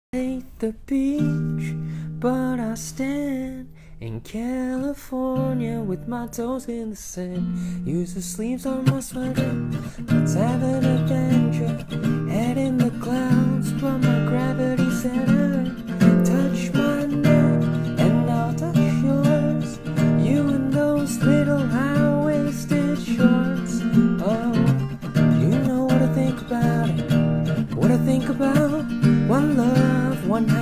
hate the beach, but I stand in California with my toes in the sand. Use the sleeves on my sweater, let's have an adventure. Head in the clouds, but my gravity center. Touch my neck and I'll touch yours. You and those little high-waisted shorts. Oh, you know what I think about it. What I think about one love, one